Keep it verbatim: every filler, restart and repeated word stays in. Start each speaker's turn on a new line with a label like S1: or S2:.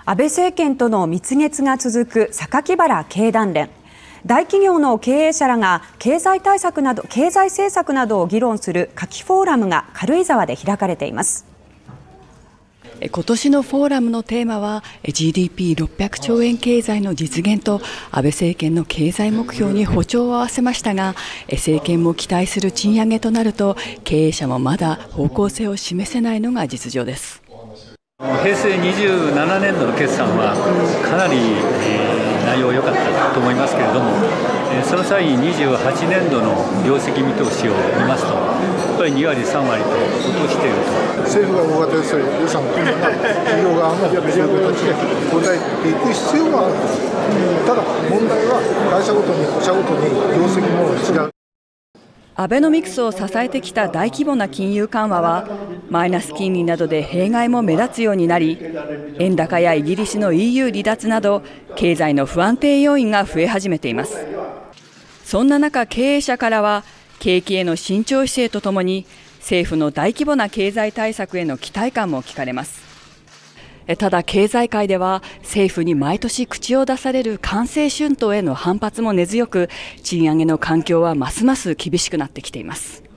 S1: 安倍政権との蜜月が続く榊原経団連。大企業の経営者らが経済対策など経済政策などを議論する夏季フォーラムが軽井沢で開かれています。
S2: 今年のフォーラムのテーマは ジーディーピーろっぴゃくちょうえん経済の実現と安倍政権の経済目標に歩調を合わせましたが、政権も期待する賃上げとなると経営者もまだ方向性を示せないのが実情です。
S3: 平成にじゅうななねんどの決算はかなり、えー、内容良かったと思いますけれども、えー、その際ににじゅうはちねんどの業績見通しを見ますと、やっぱりにわりさんわりと落としていると。
S4: 政府が大型予算を組んだら企業側もそういう形で応えていく必要がある。ただ問題は会社ごとに社ごとに業績も違う。
S2: アベノミクスを支えてきた大規模な金融緩和はマイナス金利などで弊害も目立つようになり、円高やイギリスの イーユー 離脱など経済の不安定要因が増え始めています。そんな中、経営者からは景気への慎重姿勢とともに政府の大規模な経済対策への期待感も聞かれます。ただ経済界では政府に毎年口を出される官製春闘への反発も根強く、賃上げの環境はますます厳しくなってきています。